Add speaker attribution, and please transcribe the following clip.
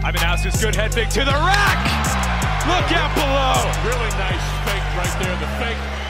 Speaker 1: Ivanowski's good head fake to the rack. Look out below.
Speaker 2: Really nice fake right there. The fake